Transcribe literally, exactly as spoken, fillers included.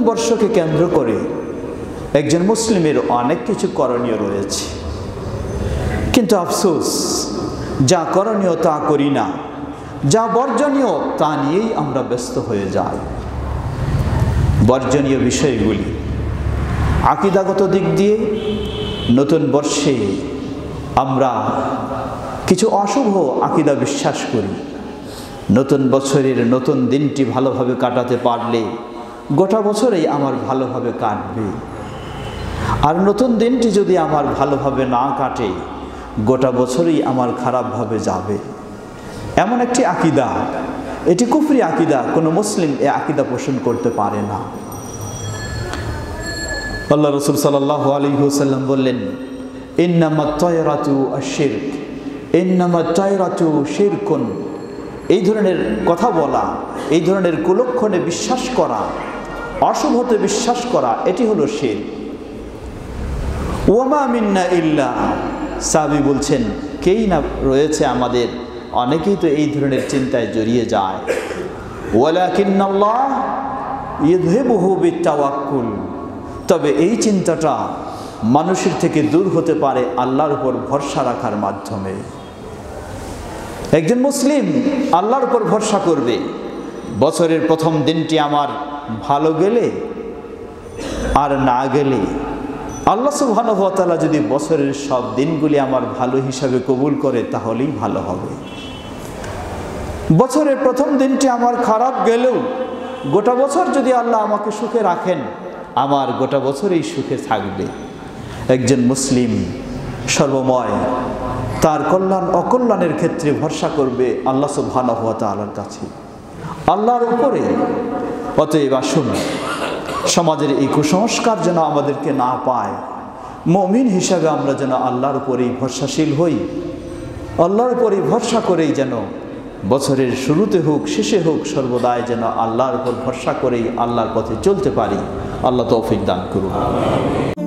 বর্ষকে কেন্দ্র করে একজন মুসলিমের অনেক কিছু করণীয় রয়েছে, কিন্তু আফসোস যা করণীয় তা করি না, যা বর্জনীয় তা নিয়েই আমরা ব্যস্ত হয়ে যাই। বর্জনীয় বিষয়গুলি আকীদাগত দিক দিয়ে নতুন বর্ষে আমরা কিছু অশুভ আকীদা বিশ্বাস করি। নতুন বছরের নতুন দিনটি ভালোভাবে কাটাতে পারলে গোটা বছরেই আমার ভালোভাবে কাটবে, আর নতুন দিনটি যদি আমার ভালোভাবে না কাটে গোটা বছরেই আমার খারাপভাবে যাবে। এমন একটি আকীদা, এটি কুফরি আকীদা, কোনো মুসলিম এ আকীদা পোষণ করতে পারে না। আল্লাহ রাসূল সাল্লাল্লাহু আলাইহি ওয়াসাল্লাম বললেন, ইন্নামাত তায়রাতু আশ-শিরক, ইন্নামাত তায়রাতু শিরকুন। এই ধরনের কথা বলা, এই ধরনের কুলক্ষণে বিশ্বাস করা, অশুভতে বিশ্বাস করা, এটি হলো শিরক। ওয়ামা মিন্না ইল্লা, সাহাবী বলছেন কেই না রয়েছে আমাদের, অনেকেই তো এই ধরনের চিন্তায় জড়িয়ে যায়। ওয়ালাকিন্নাল্লাহ ইযহিবুহু বিত্তাওয়াক্কুল, তবে এই চিন্তাটা মানুষের থেকে দূর হতে পারে আল্লাহর উপর ভরসা রাখার মাধ্যমে। একজন মুসলিম আল্লাহর উপর ভরসা করবে। বছরের প্রথম দিনটি আমার ভালো গেলে আর না গেলে আল্লাহ সুবহানাহু ওয়া তাআলা যদি বছরের সব দিনগুলি আমার ভালো হিসাবে কবুল করে তাহলেই ভালো হবে। বছরের প্রথম দিনটি আমার খারাপ গেলেও গোটা বছর যদি আল্লাহ আমাকে সুখে রাখেন, আমার গোটা বছরেই সুখে থাকবে। একজন মুসলিম সর্বময় তার কল্যাণ অকল্যাণের ক্ষেত্রে ভরসা করবে আল্লাহ সুবহানাহু ওয়া তাআলার কাছে, আল্লাহর উপরে। অতএব আসুন সমাজের এই কুসংস্কার যেন আমাদেরকে না পায়, মুমিন হিসাবে আমরা যেন আল্লাহর উপরেই ভরসাশীল হই, আল্লাহর উপরেই ভরসা করেই যেন বছরের শুরুতে হোক শেষে হোক সর্বদাই যেন আল্লাহর উপর ভরসা করেই আল্লাহর পথে চলতে পারি। আল্লাহ তৌফিক দান করুন।